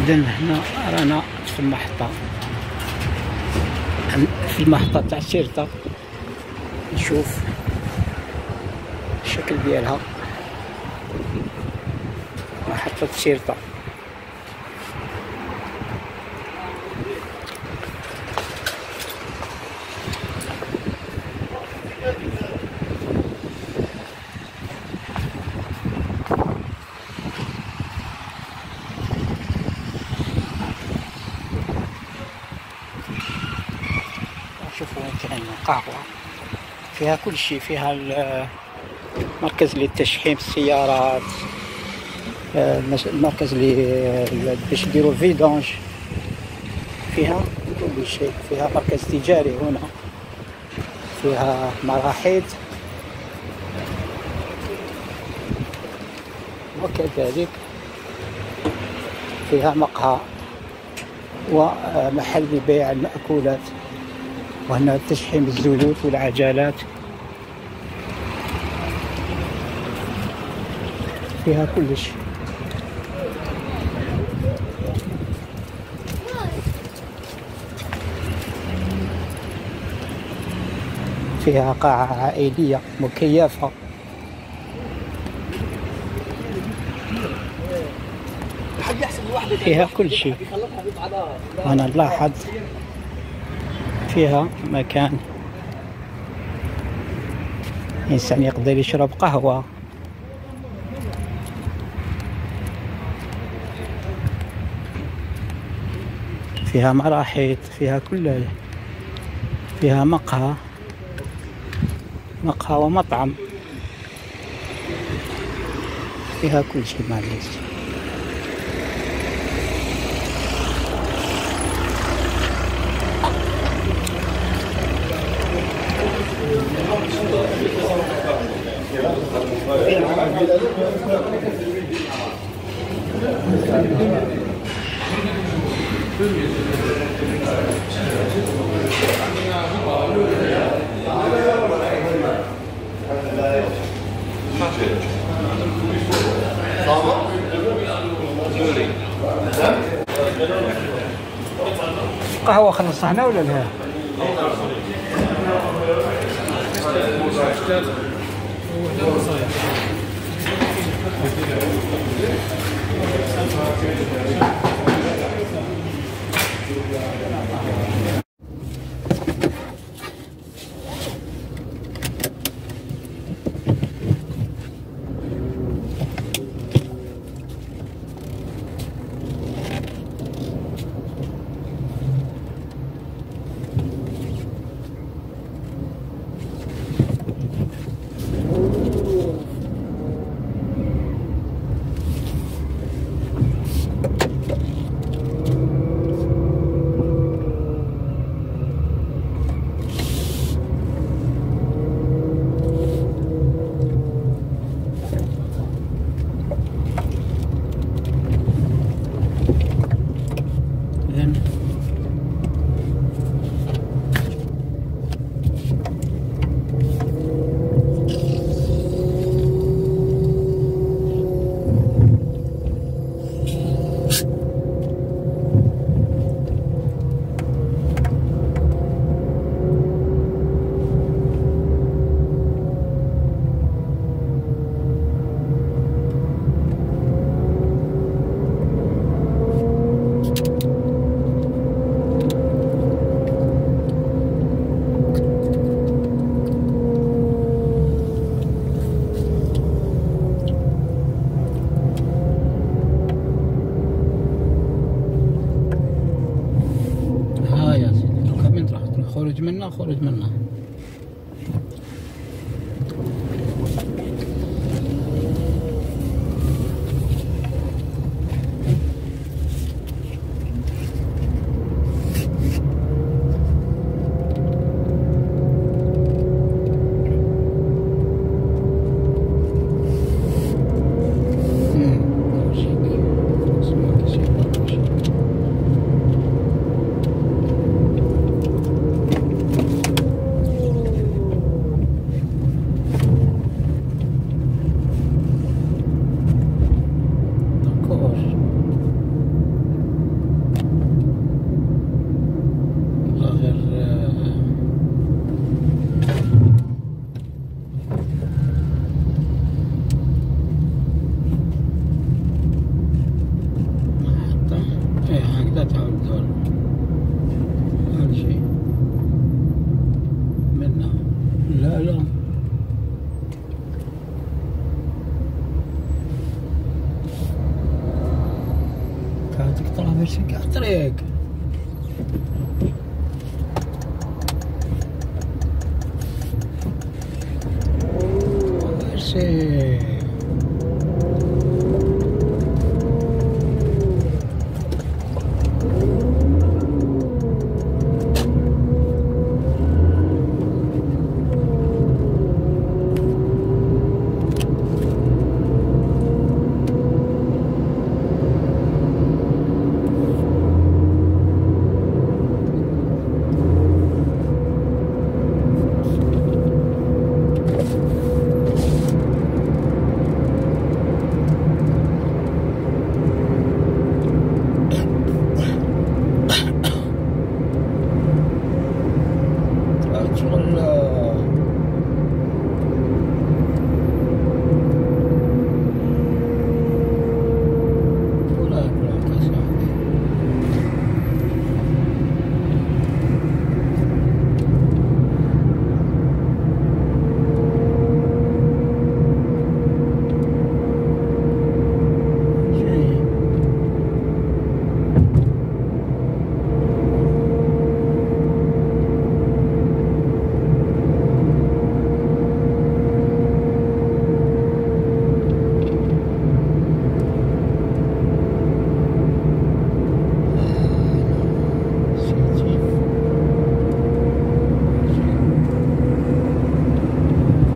إذا هنا رانا في المحطة تاع سيرتا. نشوف الشكل ديالها، محطة سيرتا. شوفوا كاين قهوة، فيها كل شيء، فيها مركز لتشحيم السيارات، المركز باش يديروا الفيدونج، فيها كل شيء. فيها مركز تجاري هنا، فيها مراحيض، وكذلك فيها مقهى ومحل لبيع المأكولات، وهنا تشحيم الزيوت والعجلات، فيها كل شيء. فيها قاعة عائلية مكيفة، فيها كل شيء. وأنا نلاحظ فيها مكان إنسان يقدر يشرب قهوة، فيها مراحيض، فيها فيها مقهى ومطعم، فيها كل شيء معليش. قهوة خلصنا هنا ولا لا؟ خرج منها. لا لا كاتك ترافيرسي كاع الطريق ماشي